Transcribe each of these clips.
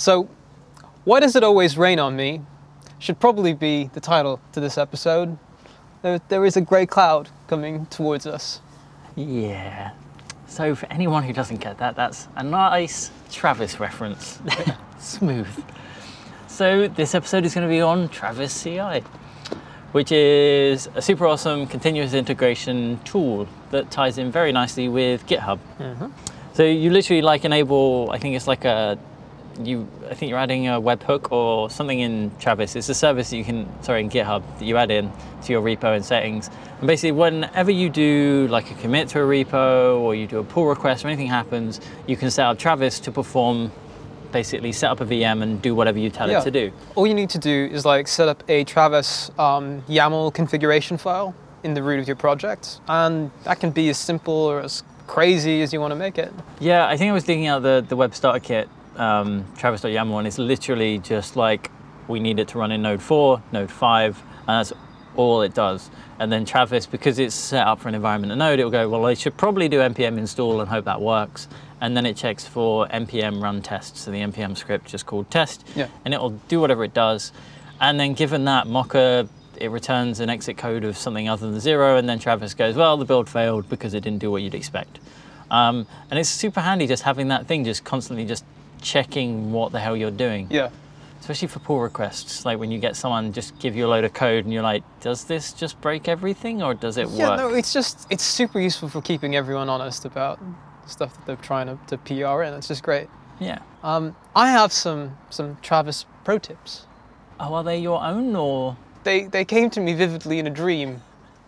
So, why does it always rain on me? Should probably be the title to this episode. There is a grey cloud coming towards us. Yeah. So for anyone who doesn't get that, that's a nice Travis reference. Smooth. So this episode is going to be on Travis CI, which is a super awesome continuous integration tool that ties in very nicely with GitHub. So you literally like enable, I think it's like I think you're adding a webhook or something in Travis. It's a service that you can, in GitHub that you add in to your repo and settings. And basically whenever you do like a commit to a repo or you do a pull request or anything happens, you can set up Travis to perform, basically set up a VM and do whatever you tell it to do. All you need to do is like set up a Travis YAML configuration file in the root of your project. And that can be as simple or as crazy as you want to make it. Yeah, I think I was digging out the web starter kit, Travis.yaml, and it's literally just like we need it to run in node 4, node 5, and that's all it does. And then Travis, because it's set up for an environment of node, it'll go, well, I should probably do npm install and hope that works. And then it checks for npm run test, so the npm script just called test, and it'll do whatever it does. And then given that Mocha, it returns an exit code of something other than 0, and then Travis goes, well, the build failed because it didn't do what you'd expect. And it's super handy just having that thing just constantly just checking what the hell you're doing. Yeah. Especially for pull requests, like when you get someone just give you a load of code and you're like, does this just break everything or does it work? Yeah, no, it's super useful for keeping everyone honest about stuff that they're trying to PR in. It's just great. Yeah. I have some Travis pro tips. Oh, are they your own or? They came to me vividly in a dream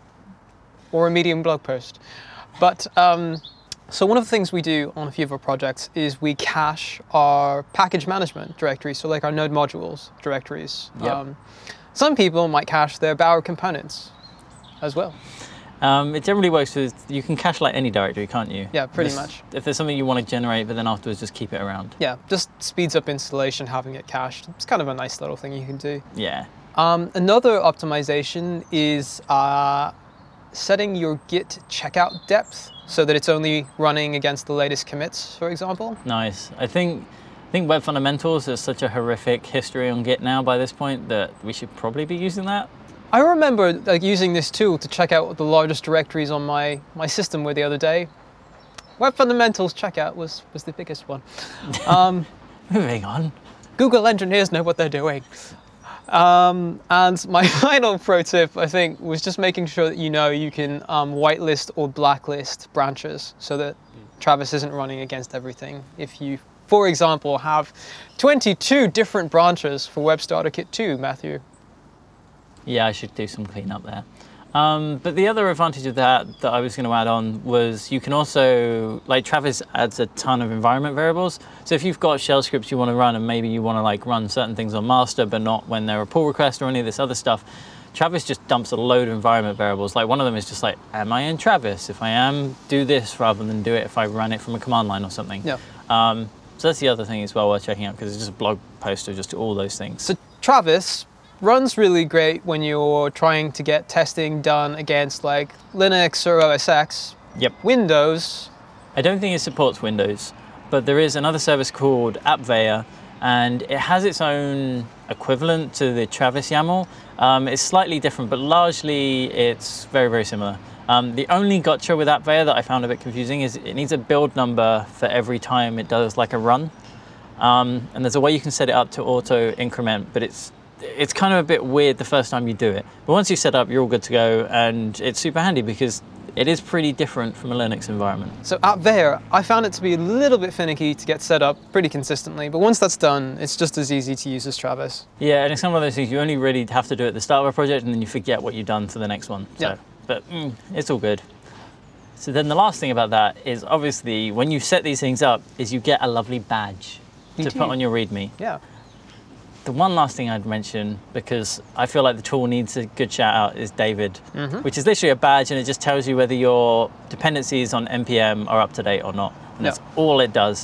or a Medium blog post. But so one of the things we do on a few of our projects is we cache our package management directories, so like our node modules directories. Some people might cache their Bower components as well. It generally works with, you can cache like any directory, can't you? Yeah, pretty much. If there's something you want to generate, but then afterwards just keep it around. Yeah, just speeds up installation having it cached. It's kind of a nice little thing you can do. Yeah. Another optimization is setting your Git checkout depth so that it's only running against the latest commits, for example. Nice. I think Web Fundamentals has such a horrific history on Git now by this point that we should probably be using that. I remember like using this tool to check out what the largest directories on my system were the other day. Web Fundamentals checkout was the biggest one. Moving on. Google engineers know what they're doing. And my final pro tip, I think, was just making sure that you can whitelist or blacklist branches so that Travis isn't running against everything. If you, for example, have 22 different branches for Web Starter Kit 2, Matthew. Yeah, I should do some cleanup there. But the other advantage of that I was going to add on was you can also, like Travis adds a ton of environment variables. So if you've got shell scripts you want to run and maybe you want to like run certain things on master but not when they're a pull request or any of this other stuff, Travis just dumps a load of environment variables. Like one of them is just like, am I in Travis? If I am, do this rather than do it if I run it from a command line or something. Yeah. So that's the other thing as well worth checking out because it's just a blog post of just all those things. So Travis runs really great when you're trying to get testing done against like Linux or OS X. Yep. Windows. I don't think it supports Windows, but there is another service called AppVeyor, and it has its own equivalent to the Travis YAML. It's slightly different, but largely it's very, very similar. The only gotcha with AppVeyor that I found a bit confusing is it needs a build number for every time it does like a run. And there's a way you can set it up to auto increment, but it's kind of a bit weird the first time you do it. But once you set up, you're all good to go, and it's super handy because it is pretty different from a Linux environment. So AppVeyor, I found it to be a little bit finicky to get set up pretty consistently, but once that's done, it's just as easy to use as Travis. Yeah, and it's one of those things you only really have to do at the start of a project, and then you forget what you've done for the next one. So, yeah. But it's all good. So then the last thing about that is obviously when you set these things up is you get a lovely badge to put on your README. Yeah. The one last thing I'd mention, because I feel like the tool needs a good shout out, is David, which is literally a badge and it just tells you whether your dependencies on NPM are up to date or not. And that's all it does.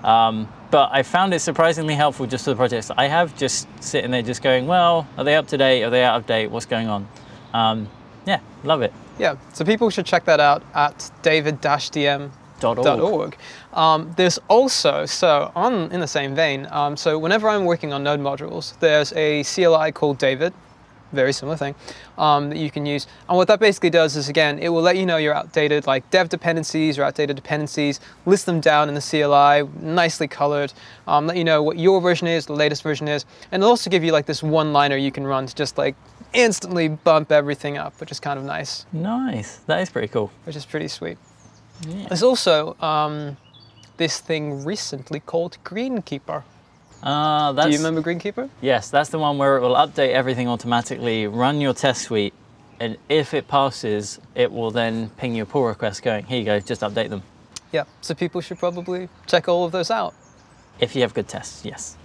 But I found it surprisingly helpful just for the projects that I have, just sitting there just going, well, are they up to date? Are they out of date? What's going on? Yeah, love it. Yeah, so people should check that out at david-dm .org. There's also, in the same vein, so whenever I'm working on Node modules, there's a CLI called David, very similar thing, that you can use. And what that basically does is, again, it will let you know your outdated like dev dependencies or outdated dependencies, list them down in the CLI, nicely colored, let you know what your version is, the latest version is, and it'll also give you like this one-liner you can run to just like instantly bump everything up, which is kind of nice. Nice, that is pretty cool. Which is pretty sweet. Yeah. There's also this thing recently called Greenkeeper. Do you remember Greenkeeper? Yes, that's the one where it will update everything automatically, run your test suite, and if it passes, it will then ping you a pull request going, here you go, just update them. Yeah, so people should probably check all of those out. If you have good tests, yes.